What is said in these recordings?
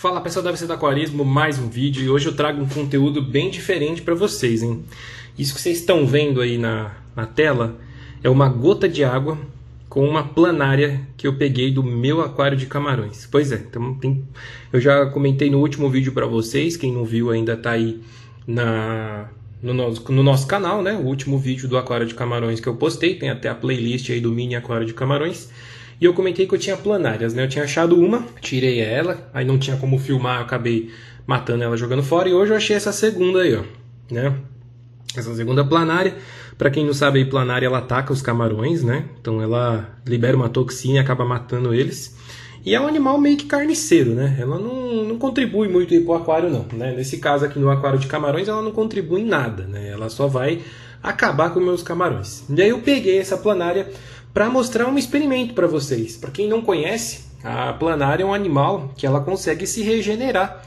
Fala pessoal da AVC do Aquarismo, mais um vídeo e hoje eu trago um conteúdo bem diferente para vocês, hein? Isso que vocês estão vendo aí na tela é uma gota de água com uma planária que eu peguei do meu aquário de camarões. Pois é, então eu já comentei no último vídeo para vocês, quem não viu ainda tá aí no nosso canal, né? O último vídeo do aquário de camarões que eu postei, tem até a playlist aí do mini aquário de camarões. E eu comentei que eu tinha planárias, né? Eu tinha achado uma, tirei ela, aí não tinha como filmar, eu acabei matando ela jogando fora. E hoje eu achei essa segunda aí, ó, né? Essa segunda planária. Pra quem não sabe, a planária ela ataca os camarões, né? Então ela libera uma toxina e acaba matando eles. E é um animal meio que carniceiro, né? Ela não contribui muito aí pro aquário, não, né? Nesse caso aqui no aquário de camarões, ela não contribui em nada, né? Ela só vai acabar com meus camarões. E aí eu peguei essa planária para mostrar um experimento para vocês. Para quem não conhece, a planária é um animal que ela consegue se regenerar,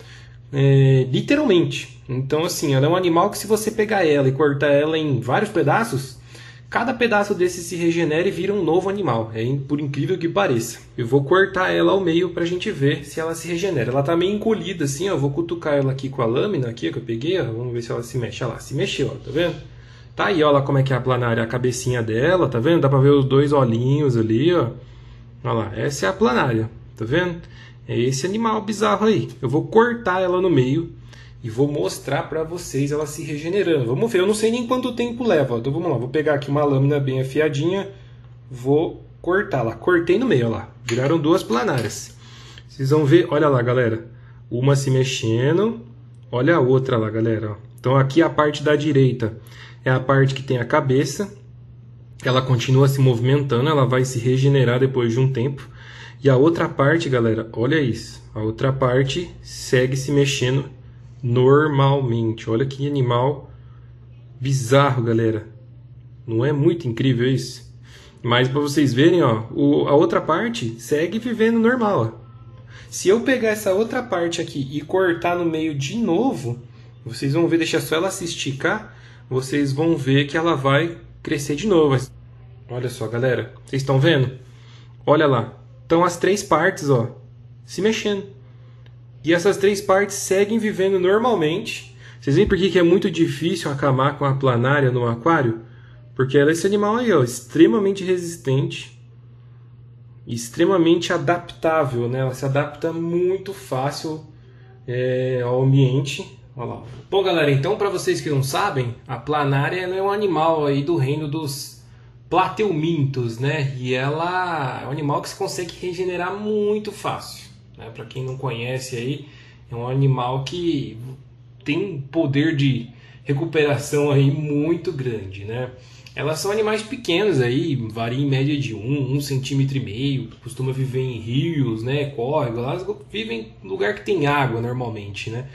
literalmente. Então assim, ela é um animal que se você pegar ela e cortar ela em vários pedaços, cada pedaço desse se regenera e vira um novo animal. Por incrível que pareça. Eu vou cortar ela ao meio para a gente ver se ela se regenera. Ela tá meio encolhida assim, ó. Eu vou cutucar ela aqui com a lâmina aqui que eu peguei, ó. Vamos ver se ela se mexe. Olha lá, se mexeu, ó, tá vendo? Tá aí, olha como é que é a planária, a cabecinha dela, tá vendo? Dá pra ver os dois olhinhos ali, ó. Olha lá, essa é a planária, tá vendo? É esse animal bizarro aí. Eu vou cortar ela no meio e vou mostrar pra vocês ela se regenerando. Vamos ver, eu não sei nem quanto tempo leva, ó. Então vamos lá, vou pegar aqui uma lâmina bem afiadinha, vou cortar lá. Cortei no meio, olha lá. Viraram duas planárias. Vocês vão ver, olha lá, galera. Uma se mexendo, olha a outra lá, galera, ó. Então aqui a parte da direita é a parte que tem a cabeça, ela continua se movimentando, ela vai se regenerar depois de um tempo. E a outra parte, galera, olha isso, a outra parte segue se mexendo normalmente. Olha que animal bizarro, galera. Não é muito incrível isso? Mas para vocês verem, ó, a outra parte segue vivendo normal, ó. Se eu pegar essa outra parte aqui e cortar no meio de novo, vocês vão ver, deixa só ela se esticar, vocês vão ver que ela vai crescer de novo. Olha só, galera. Vocês estão vendo? Olha lá. Estão as três partes, ó, se mexendo. E essas três partes seguem vivendo normalmente. Vocês veem por que é muito difícil acabar com a planária no aquário? Porque ela é esse animal aí, ó, extremamente resistente, extremamente adaptável, né? Ela se adapta muito fácil ao ambiente. Olha lá. Bom, galera, então para vocês que não sabem, a planária ela é um animal aí do reino dos plateumintos, né? E ela é um animal que se consegue regenerar muito fácil, né? Para quem não conhece aí, é um animal que tem um poder de recuperação aí muito grande, né? Elas são animais pequenos aí, varia em média de 1,5 cm, costuma viver em rios, né? Córregos, elas vivem em lugar que tem água normalmente, né?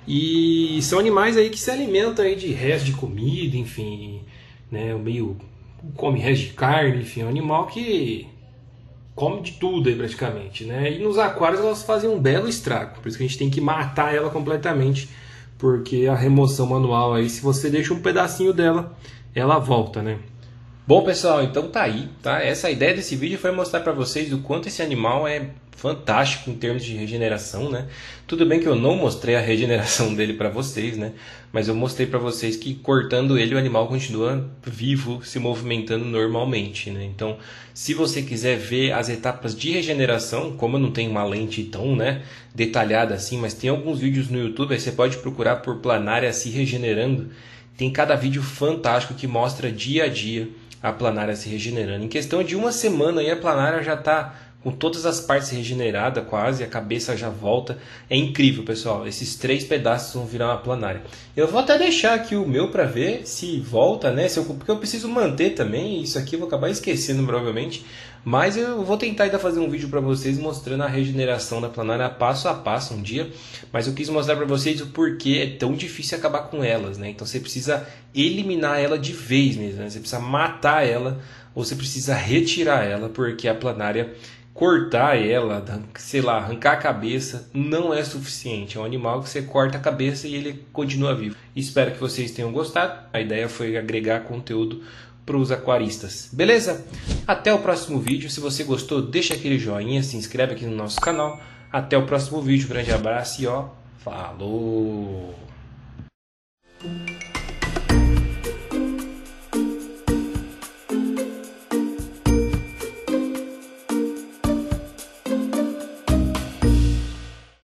E são animais aí que se alimentam aí de restos de comida, enfim, né, meio come restos de carne, enfim, é um animal que come de tudo aí praticamente, né? E nos aquários elas fazem um belo estrago, por isso que a gente tem que matar ela completamente, porque a remoção manual aí, se você deixa um pedacinho dela, ela volta, né? Bom, pessoal, então tá aí, tá? Essa ideia desse vídeo foi mostrar pra vocês o quanto esse animal é fantástico em termos de regeneração, né? Tudo bem que eu não mostrei a regeneração dele para vocês, né? Mas eu mostrei para vocês que cortando ele o animal continua vivo, se movimentando normalmente, né? Então, se você quiser ver as etapas de regeneração, como eu não tenho uma lente tão, né, detalhada assim, mas tem alguns vídeos no YouTube, aí você pode procurar por planária se regenerando. Tem cada vídeo fantástico que mostra dia a dia a planária se regenerando. Em questão de uma semana aí a planária já está com todas as partes regeneradas quase, a cabeça já volta. É incrível, pessoal. Esses 3 pedaços vão virar uma planária. Eu vou até deixar aqui o meu para ver se volta, né? Porque eu preciso manter também. Isso aqui eu vou acabar esquecendo provavelmente. Mas eu vou tentar ainda fazer um vídeo para vocês mostrando a regeneração da planária passo a passo um dia. Mas eu quis mostrar para vocês o porquê é tão difícil acabar com elas, né? Então você precisa eliminar ela de vez mesmo, né? Você precisa matar ela ou você precisa retirar ela, porque a planária, cortar ela, sei lá, arrancar a cabeça, não é suficiente. É um animal que você corta a cabeça e ele continua vivo. Espero que vocês tenham gostado. A ideia foi agregar conteúdo para os aquaristas. Beleza? Até o próximo vídeo. Se você gostou, deixa aquele joinha, se inscreve aqui no nosso canal. Até o próximo vídeo. Grande abraço e ó, falou!